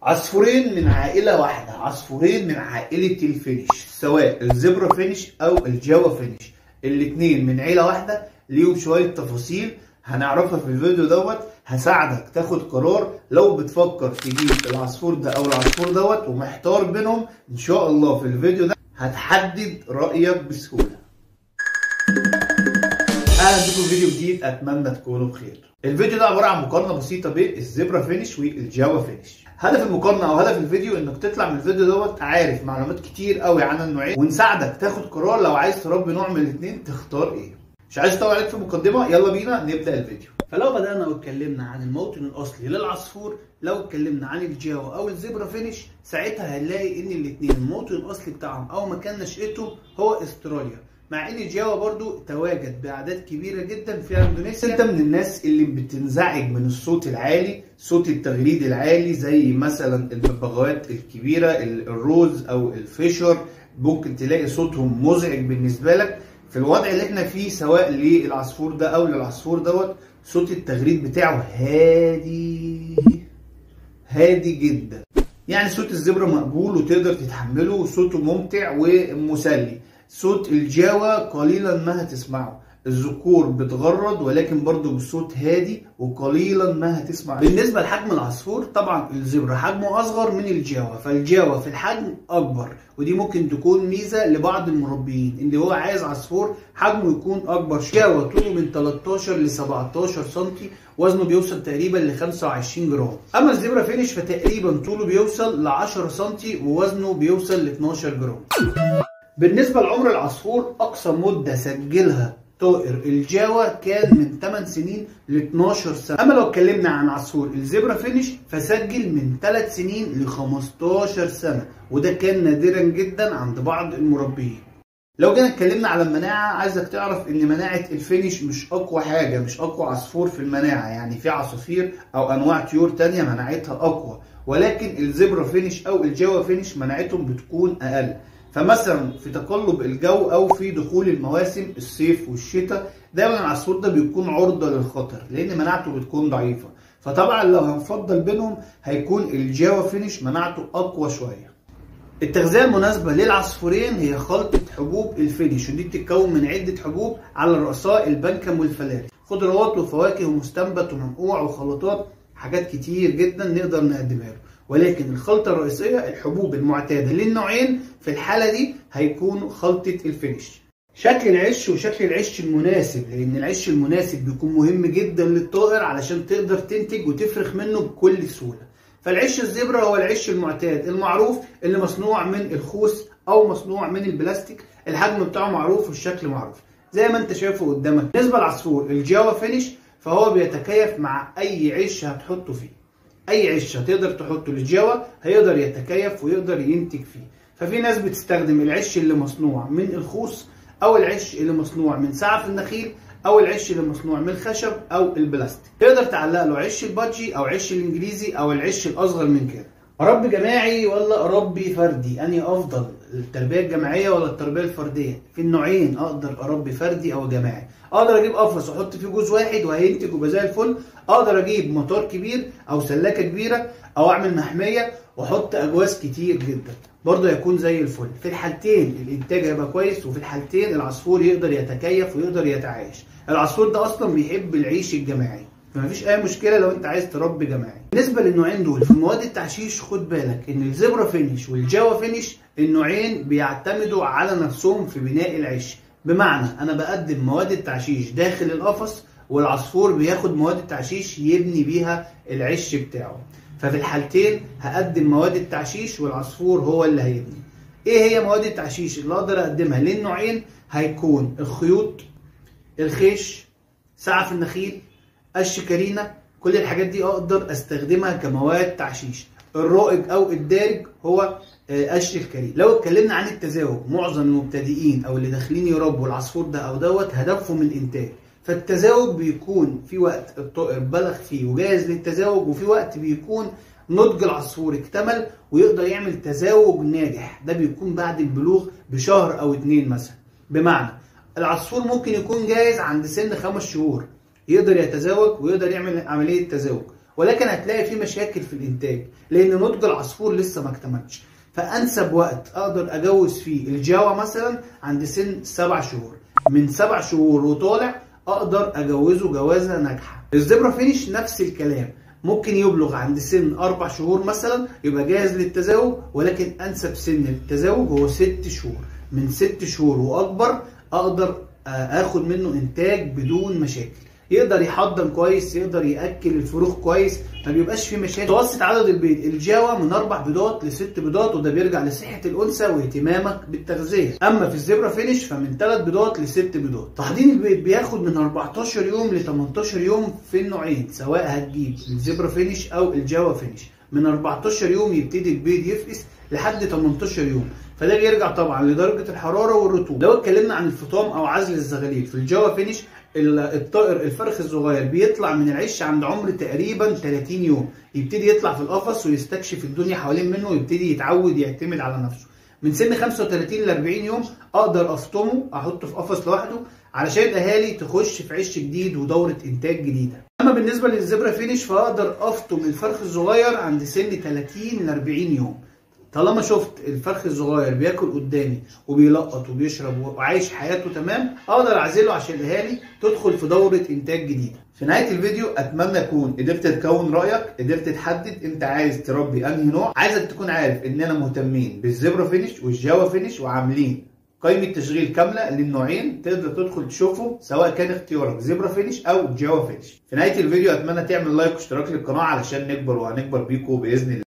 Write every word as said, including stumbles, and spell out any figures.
عصفورين من عائلة واحدة، عصفورين من عائلة الفينش، سواء الزبرا فينش او الجاوا فينش، الاتنين من عيلة واحدة. ليهم شوية تفاصيل هنعرفها في الفيديو دوت، هساعدك تاخد قرار لو بتفكر تجيب العصفور ده او العصفور دوت ومحتار بينهم. ان شاء الله في الفيديو ده هتحدد رأيك بسهولة. اهلا بكم في فيديو جديد، اتمنى تكونوا بخير. الفيديو ده عباره عن مقارنه بسيطه بين الزبرا فينش والجاوا فينش. هدف المقارنه او هدف الفيديو انك تطلع من الفيديو دوت عارف معلومات كتير قوي عن النوعين، ونساعدك تاخد قرار لو عايز تربي نوع من الاثنين تختار ايه. مش عايز اطول عليك في المقدمه، يلا بينا نبدا الفيديو. فلو بدانا واتكلمنا عن الموطن الاصلي للعصفور، لو اتكلمنا عن الجاوا او الزبرا فينش، ساعتها هنلاقي ان الاثنين الموطن الاصلي بتاعهم او مكان نشأتهم هو استراليا، مع ان الجاوا برضو تواجد باعداد كبيره جدا في اندونيسيا. انت من الناس اللي بتنزعج من الصوت العالي، صوت التغريد العالي، زي مثلا الببغاوات الكبيره الروز او الفيشر، ممكن تلاقي صوتهم مزعج بالنسبه لك. في الوضع اللي احنا فيه سواء للعصفور ده او للعصفور دوت، صوت التغريد بتاعه هادي هادي جدا. يعني صوت الزبرا مقبول وتقدر تتحمله وصوته ممتع ومسلي. صوت الجاوا قليلا ما هتسمعه، الذكور بتغرد ولكن برضو بصوت هادي وقليلا ما هتسمع. بالنسبه لحجم العصفور، طبعا الزبرا حجمه اصغر من الجاوا، فالجاوا في الحجم اكبر، ودي ممكن تكون ميزه لبعض المربيين اللي هو عايز عصفور حجمه يكون اكبر. الجاوا طوله من تلتاشر ل سبعتاشر سم، وزنه بيوصل تقريبا ل خمسة وعشرين جرام. اما الزبرا فينش فتقريبا طوله بيوصل ل عشرة سم ووزنه بيوصل ل اتناشر جرام. بالنسبة لعمر العصفور، أقصى مدة سجلها طائر الجاوا كان من ثمان سنين ل اتناشر سنة. أما لو اتكلمنا عن عصفور الزبرا فينش فسجل من ثلاث سنين ل خمستاشر سنة، وده كان نادرا جدا عند بعض المربيين. لو جينا اتكلمنا على المناعة، عايزك تعرف ان مناعة الفينش مش اقوى حاجة، مش اقوى عصفور في المناعة. يعني في عصافير او انواع طيور تانية مناعتها اقوى، ولكن الزبرا فينش او الجاوا فينش مناعتهم بتكون اقل. فمثلا في تقلب الجو او في دخول المواسم الصيف والشتاء، دايما العصفور ده بيكون عرضة للخطر لان مناعته بتكون ضعيفة. فطبعا لو هنفضل بينهم هيكون الجاوا فينش مناعته اقوى شوية. التغذية المناسبة للعصفورين هي خلطة حبوب الفينش، ودي بتتكون من عدة حبوب على رؤساء البنكم والفلاري، خضروات وفواكه ومستنبت ومنقوع وخلطات، حاجات كتير جدا نقدر نقدمها له. ولكن الخلطة الرئيسية الحبوب المعتادة للنوعين في الحالة دي هيكون خلطة الفينش. شكل العش وشكل العش المناسب، لأن العش المناسب بيكون مهم جدا للطائر علشان تقدر تنتج وتفرخ منه بكل سهولة. فالعش الزبرا هو العش المعتاد المعروف اللي مصنوع من الخوص أو مصنوع من البلاستيك، الحجم بتاعه معروف والشكل معروف زي ما انت شايفه قدامك. بالنسبة للعصفور الجاوا فينش فهو بيتكيف مع أي عش هتحطه فيه. اي عش هتقدر تحطه للجاوا هيقدر يتكيف ويقدر ينتج فيه. ففي ناس بتستخدم العش اللي مصنوع من الخوص، او العش اللي مصنوع من سعف النخيل، او العش اللي مصنوع من الخشب او البلاستيك. تقدر تعلق له عش البادجي او عش الانجليزي او العش الاصغر من كده. اربي جماعي ولا اربي فردي؟ انهي افضل، التربيه الجماعيه ولا التربيه الفرديه؟ في النوعين اقدر اربي فردي او جماعي. اقدر اجيب قفص واحط فيه جوز واحد وهينتج ويبقى زي الفل، اقدر اجيب مطار كبير او سلاكه كبيره او اعمل محميه واحط اجواز كتير جدا، برضه هيكون زي الفل. في الحالتين الانتاج هيبقى كويس، وفي الحالتين العصفور يقدر يتكيف ويقدر يتعايش. العصفور ده اصلا بيحب العيش الجماعي، فمفيش اي مشكله لو انت عايز تربي جماعي. بالنسبه للنوعين دول في مواد التعشيش، خد بالك ان الزبرا فينش والجاوا فينش النوعين بيعتمدوا على نفسهم في بناء العش. بمعنى انا بقدم مواد التعشيش داخل القفص، والعصفور بياخد مواد التعشيش يبني بيها العش بتاعه. ففي الحالتين هقدم مواد التعشيش والعصفور هو اللي هيبني. ايه هي مواد التعشيش اللي اقدر اقدمها للنوعين؟ هيكون الخيوط، الخيش، سعف النخيل، قش كارينا، كل الحاجات دي اقدر استخدمها كمواد تعشيش. الرائج او الدارج هو قش الكارينا. لو اتكلمنا عن التزاوج، معظم المبتدئين او اللي داخلين يربوا العصفور ده او دوت هدفهم الانتاج. فالتزاوج بيكون في وقت الطائر بلغ فيه وجاهز للتزاوج، وفي وقت بيكون نضج العصفور اكتمل ويقدر يعمل تزاوج ناجح، ده بيكون بعد البلوغ بشهر او اتنين مثلا. بمعنى العصفور ممكن يكون جاهز عند سن خمس شهور، يقدر يتزاوج ويقدر يعمل عملية تزاوج، ولكن هتلاقي في مشاكل في الانتاج لان نضج العصفور لسه ما اكتملش. فانسب وقت اقدر اجوز فيه الجاوا مثلا عند سن سبع شهور، من سبع شهور وطالع اقدر اجوزه جوازه ناجحه. الزبرا فينيش نفس الكلام، ممكن يبلغ عند سن اربع شهور مثلا يبقى جاهز للتزاوج، ولكن انسب سن للتزاوج هو ست شهور. من ست شهور واكبر اقدر اخد منه انتاج بدون مشاكل، يقدر يحضن كويس، يقدر ياكل الفروخ كويس، ما بيبقاش فيه مشاكل. متوسط عدد البيض الجاوا من اربع بيضات لست بيضات، وده بيرجع لصحه الانثى واهتمامك بالتغذيه. اما في الزبرا فينيش فمن ثلاث بيضات لست بيضات. تحضير البيض بياخد من اربعتاشر يوم ل تمنتاشر يوم في النوعين، سواء هتجيب الزبرا فينيش او الجاوا فينيش. من اربعتاشر يوم يبتدي البيض يفقس لحد تمنتاشر يوم، فده بيرجع طبعا لدرجه الحراره والرطوبه. لو اتكلمنا عن الفطام او عزل الزغاليل في الجاوا فينيش، الطائر الفرخ الصغير بيطلع من العش عند عمر تقريبا تلاتين يوم، يبتدي يطلع في القفص ويستكشف الدنيا حوالين منه ويبتدي يتعود يعتمد على نفسه. من سن خمسة وتلاتين ل اربعين يوم اقدر افطمه، احطه في قفص لوحده علشان الاهالي تخش في عش جديد ودوره انتاج جديده. اما بالنسبه للزبرا فينيش فاقدر افطم الفرخ الصغير عند سن تلاتين ل اربعين يوم. طالما شفت الفرخ الصغير بياكل قدامي وبيلقط وبيشرب وعايش حياته تمام، اقدر اعزله عشان الاهالي تدخل في دوره انتاج جديده. في نهايه الفيديو اتمنى اكون قدرت تكون رايك، قدرت تحدد انت عايز تربي انهي نوع. عايزك تكون عارف اننا مهتمين بالزبرا فينيش والجاوا فينيش، وعاملين قائمه تشغيل كامله للنوعين، تقدر تدخل تشوفهم سواء كان اختيارك زبرا فينيش او جاوا فينيش. في نهايه الفيديو اتمنى تعمل لايك واشتراك للقناه علشان نكبر وهنكبر بيكم باذن الله.